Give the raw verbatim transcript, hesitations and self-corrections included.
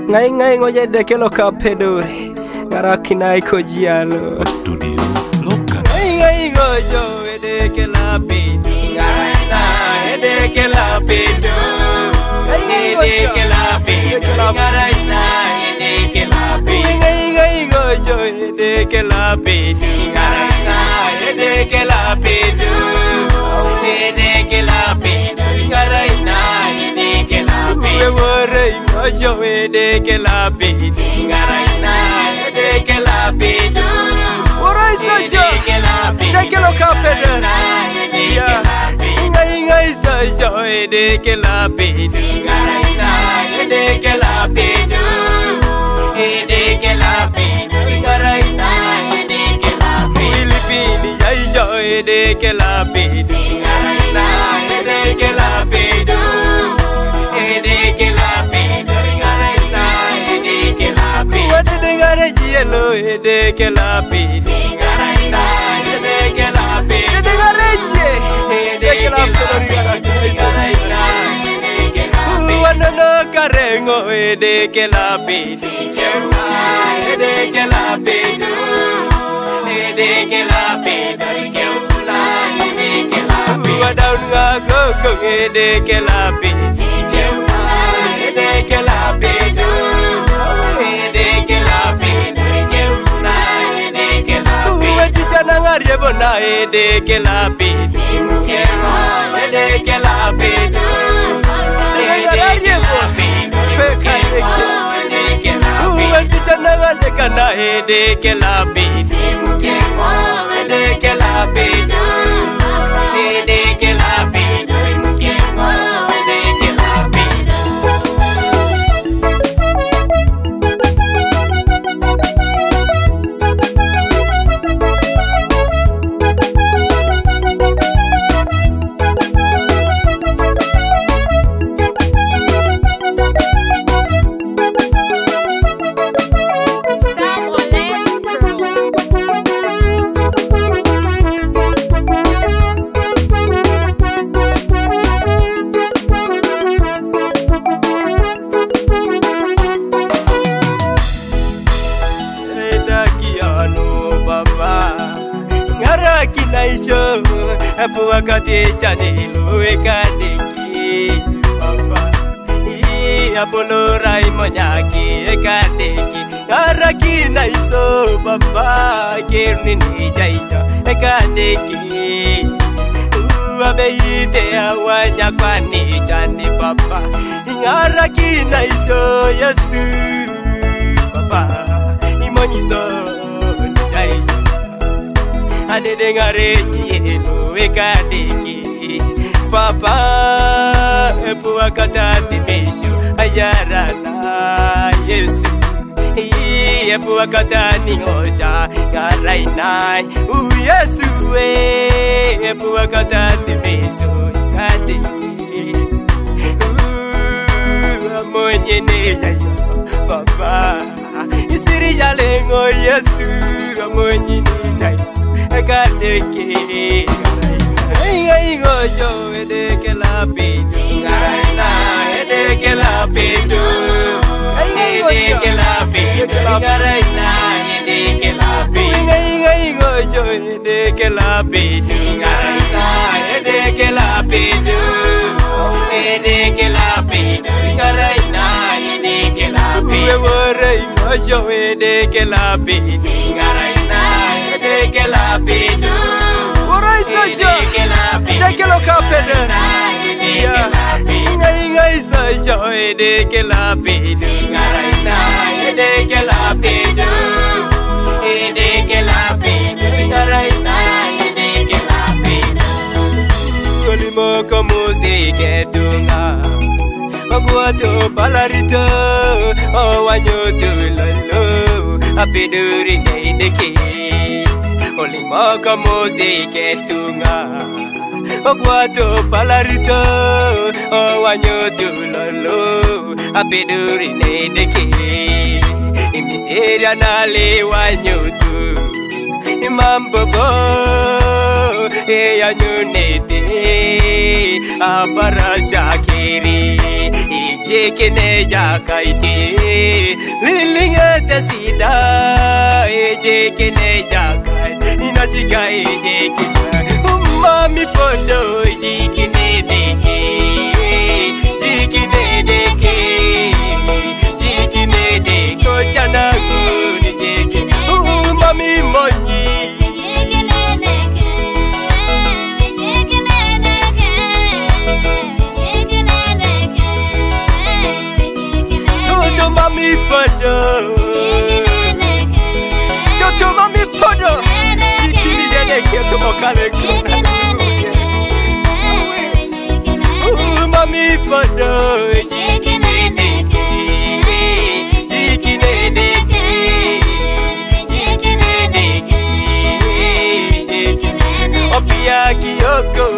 Ngai ngai ngoje de kelo kapedore Garakina iko jialo Studio Loka Ngai ngai ngojo de kela pedo Ngaraina de kela pedo Ngai ngai kela pedo Ngaraina de kela pedo Ngai ngai ngojo de kela pedo Ngaraina de kela pedo De kela pedo Ngaraina de kela pedo Wore ngojo de kela pedo Ngaraina de kela pedo Wore sojo Take lo kapede Ya Ngai ngai sojo de kela pedo Ngaraina de kela pedo De kela pedo Ngaraina de kela pedo Filipini yai jo de kela pedo Ngaraina de kela pedo De kela pedo Ngaraina de kela pedo Wade de ngare jielo de kela pedo Ngaraina de kela pedo De ngare jie de kela pedo Ngaraina de kela pedo Wana no karengo de kela pedo De kela pedo De kela pedo De kela pedo Wadaun ngago de kela pedo De kela pedo De kela pedo De kela pedo Weticha nangarie bona de kela pedo De kela pedo De kela pedo Peka de kela pedo Weticha nangade kana de kela pedo De kela pedo De kela pedo De kela pedo Apo wakati chani luwe kadeki Papa Ii apolo rai monyaki ekadeki Araki na iso papa Kirni ni jaito ekadeki Uwabe ite awanya kwani chani papa Araki na iso yesu Papa Imonyiso ni jaito Ade dengare jielo ekadeki Papa epu akatati mesho ayarana Yesu epu akatani osha garainai U Yesu epu akatati mesho ekadeki Amonye ne jayo Papa isiri jalengo Yesu amonye ne jayo Ekadeki Ngai ngojo de kela pedo Ngaraina de kela pedo De kela pedo Ngaraina de kela pedo Ngai ngojo de kela pedo Ngaraina de kela pedo De kela pedo Ngaraina de kela pedo Wore ngojo de kela pedo Ngaraina de kela pedo Wore sojo Take lo kapede Ya Ngai ngai sojo de kela pedo Ngaraina de kela pedo De kela pedo Ngaraina de kela pedo Olimo como se ketunga Aguato palarito O wanyoto lolo Apiduri neideki Olimo como se ketunga Aguato palarito O wanyoto lolo Apiduri neideki Imiseria nale wanyoto Imambo bo E anyunete Abara shakiri Jekene jakaiti lilingete sida jekene jakai inachikai jekene mami podo jekene deke jekene deke jekene deke kochana kuni jekene mami monyi Mami podo, Toto mami podo, Ikini jene keto mokale kuna. Mami podo, Ikini deke, Ikini deke, Ikini deke, Opia kiyoko,